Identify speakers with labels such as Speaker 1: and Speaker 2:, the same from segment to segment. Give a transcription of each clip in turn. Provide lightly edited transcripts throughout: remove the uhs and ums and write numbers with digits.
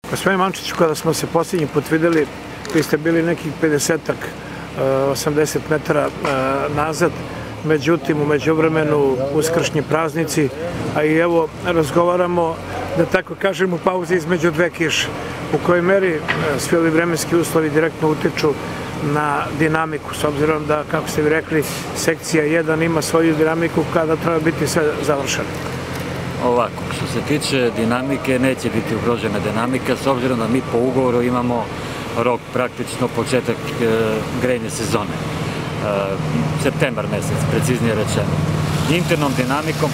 Speaker 1: Gospodin Mančiću, kada smo se posljednji put videli, vi ste bili nekih 50-ak, 80 metara nazad, međutim, u međuvremenu uskršnji praznici, a i evo razgovaramo, da tako kažem, u pauzi između dve kiše. U kojoj meri svi ovi vremenski uslovi direktno utiču na dinamiku, s obzirom da, kako ste vi rekli, sekcija 1 ima svoju dinamiku kada treba biti sve završeno?
Speaker 2: Ovako, što se tiče dinamike, neće biti ugrožena dinamika, s obzirom da mi po ugovoru imamo rok praktično početak grejne sezone. Septembar mesec, preciznije rečeno. Internom dinamikom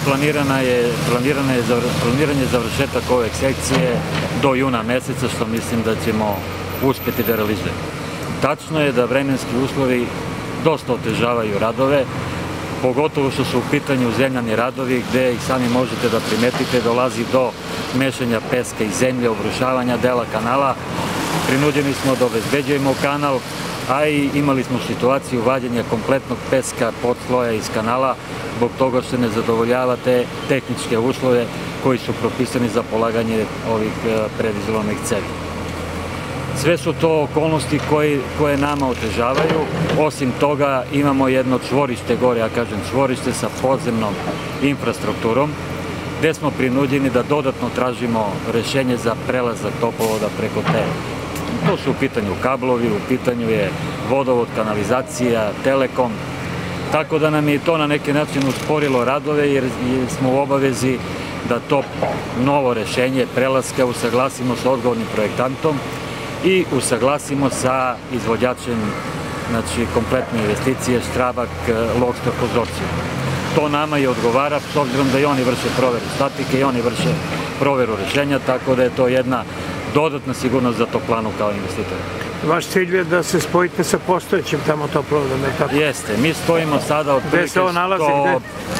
Speaker 2: planiran je završetak ove sekcije do juna meseca, što mislim da ćemo uspjeti da realizujemo. Tačno je da vremenski uslovi dosta otežavaju radove, pogotovo što su u pitanju zemljani radovi, gde i sami možete da primetite dolazi do mešanja peska i zemlje, obrušavanja dela kanala. Prinuđeni smo da obezbeđujemo kanal, a i imali smo situaciju vađenja kompletnog peska pod sloja iz kanala, zbog toga što ne zadovoljava te tehničke uslove koji su propisani za polaganje ovih predizolovanih cevi. Sve su to okolnosti koje nama otežavaju. Osim toga imamo jedno čvorište gore, ja kažem čvorište sa podzemnom infrastrukturom, gde smo prinuđeni da dodatno tražimo rešenje za prelazak toplovoda preko te. To su u pitanju kablovi, u pitanju je vodovod, kanalizacija, telekom, tako da nam je to na neki način usporilo radove jer smo u obavezi da to novo rešenje prelaska usaglasimo sa odgovornim projektantom i usaglasimo sa izvođačem, znači kompletne investicije Štrabak Logstor Konzorcijum. To nama i odgovara, s obzirom da i oni vrše proveru statike i oni vrše proveru rešenja, tako da je to jedna dodatna sigurnost za toplanu kao investitora.
Speaker 1: Vaš cilj je da se spojite sa postojećim tamo toplovodom, je li tako?
Speaker 2: Jeste, mi stojimo sada od prilike 130-40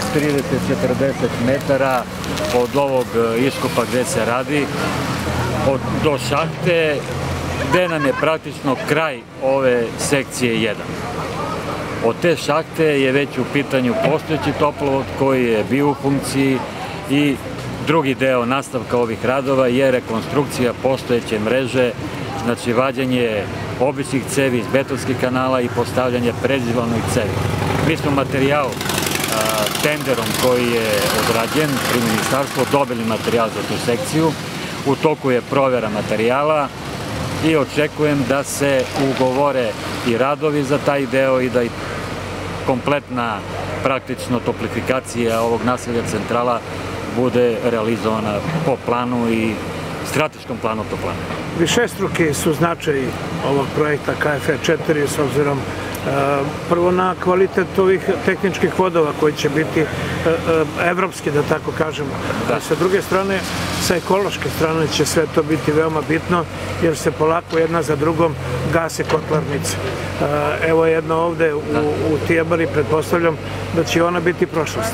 Speaker 2: metara od ovog iskopa gde se radi, do šahte, gde nam je praktično kraj ove sekcije 1. Od te šahte je već u pitanju postojeći toplovod koji je bio u funkciji i drugi deo nastavka ovih radova je rekonstrukcija postojeće mreže, znači vađenje običnih cevi iz betonskih kanala i postavljanje predizolovanih cevi. Mi smo materijal tenderom koji je odrađen pri ministarstvu dobili materijal za tu sekciju. U toku je provera materijala i očekujem da se ugovore i radovi za taj deo i da i kompletna praktično toplifikacija ovog naselja centrala bude realizovana po planu i strateškom planu toplane.
Speaker 1: Višestruki su značaj ovog projekta KFE4 s obzirom prvo na kvalitet ovih tehničkih vodova koji će biti evropski, da tako kažemo. Sa druge strane, sa ekološke strane će sve to biti veoma bitno jer se polako jedna za drugom gase kotlarnice. Evo jedna ovde u Tijabari, pretpostavljam da će ona biti prošlost.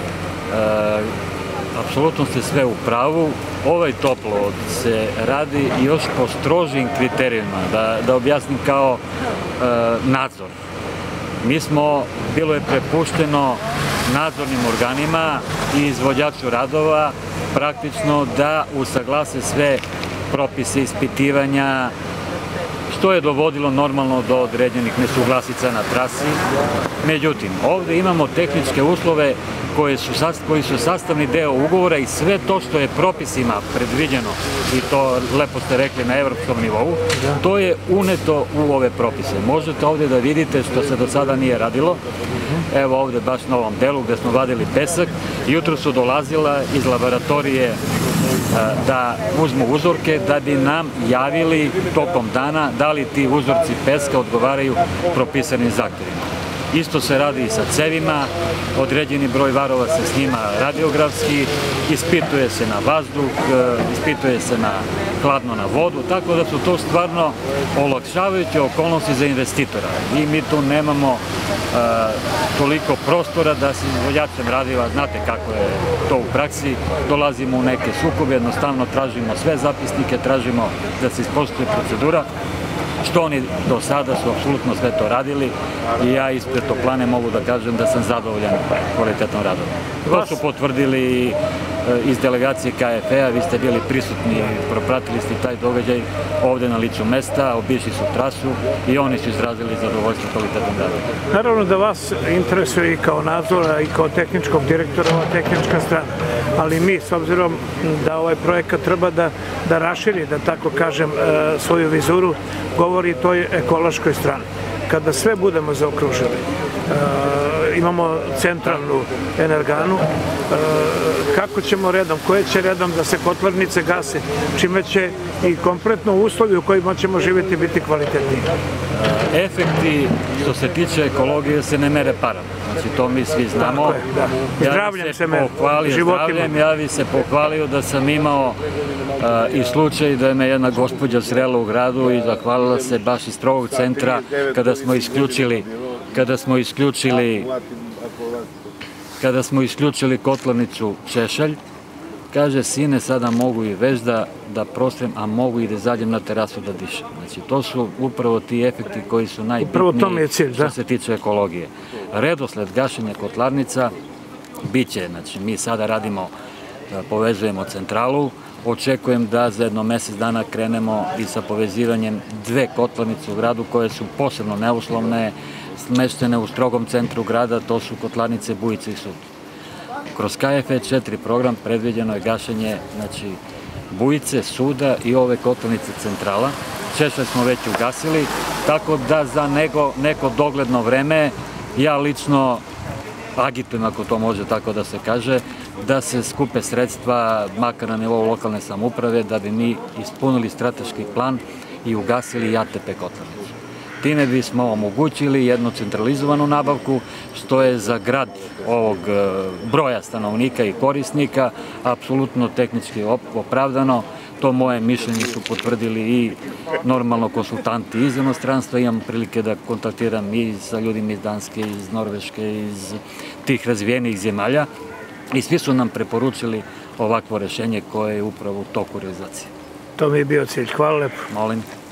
Speaker 2: Apsolutno ste sve u pravu. Ovaj toplovod se radi još po strožim kriterijima, da objasnim kao nadzor. Bilo je prepušteno nadzornim organima i izvođaču radova praktično da usaglase sve propise ispitivanja, što je dovodilo normalno do određenih nesuglasica na trasi. Međutim, ovde imamo tehničke uslove koji su sastavni deo ugovora i sve to što je propisima predviđeno, i to lepo ste rekli na evropskom nivou, to je uneto u ove propise. Možete ovde da vidite što se do sada nije radilo. Evo ovde baš na ovom delu gde smo vadili pesak, jutro su dolazila iz laboratorije da uzmu uzorke da bi nam javili tokom dana da li ti uzorci peska odgovaraju propisanim zahtevima. Isto se radi i sa cevima, određeni broj varova se snima radiografski, ispituje se na vazduh, ispituje se hladno na vodu, tako da su to stvarno olakšavajuće okolnosti za investitora. I mi tu nemamo toliko prostora da se izvođačem radila, znate kako je to u praksi, dolazimo u neke sukobe, jednostavno tražimo sve zapisnike, tražimo da se ispoštuje procedura, što oni do sada su apsolutno sve to radili i ja ispred toplane mogu da kažem da sam zadovoljan kvalitetom radova. To su potvrdili iz delegacije KFE-a, vi ste bili prisutni, propratili ste taj događaj ovde na licu mesta, obišli su trasu i oni su izrazili zadovoljstvo kvalitetom rada.
Speaker 1: Naravno da vas interesuje i kao nadzora i kao tehničkog direktora ova tehnička strana, ali mi, s obzirom da ovaj projekat treba da raširi, da tako kažem, svoju vizuru, govori toj ekološkoj strani. Kada sve budemo zaokružili, imamo centralnu energanu, kako ćemo redom, koje će redom da se kotlarnice gase, čime će i kompletno uslovi u kojima ćemo živjeti biti kvalitetniji.
Speaker 2: Efekti što se tiče ekologije se ne mere parama, znači to mi svi znamo.
Speaker 1: Tako je, da. Zdravljem se mere, životima.
Speaker 2: Ja bih se pohvalio da sam imao i slučaj da je me jedna gospođa srela u gradu i zahvalila se baš iz strogog centra kada smo isključili kotlarnicu Češalj. Kaže, sine, sada mogu i već da prostrem, a mogu i da izađem na terasu da dišem. Znači, to su upravo ti efekti koji su najbitniji što se tiče ekologije. Redosled gašenja kotlarnica biće, znači, mi sada radimo, povezujemo centralu, očekujem da za jedno mesec dana krenemo i sa povezivanjem 2 kotlarnice u gradu koje su posebno neuslovne, smeštene u strogom centru grada, to su kotlarnice Bujice i Sud. Kroz KFE 4 program predviđeno je gašenje, znači, Bujice, Suda i ove kotlarnice centrala. Češalj smo već ugasili, tako da za neko dogledno vreme ja lično agitujem, ako to može tako da se kaže, da se skupe sredstva, makar na nivou lokalne samouprave, da bi mi ispunili strateški plan i ugasili ATP kotlarnicu. Time bismo omogućili jednu centralizovanu nabavku, što je za grad ovog broja stanovnika i korisnika apsolutno tehnički opravdano. To moje mišljenje su potvrdili i normalno konsultanti iz inostranstva. Imam prilike da kontaktiram i sa ljudima iz Danske, iz Norveške, iz tih razvijenih zemalja i svi su nam preporučili ovakvo rešenje koje je upravo u toku realizacije.
Speaker 1: To mi je bio cilj. Hvala lepo.
Speaker 2: Molim.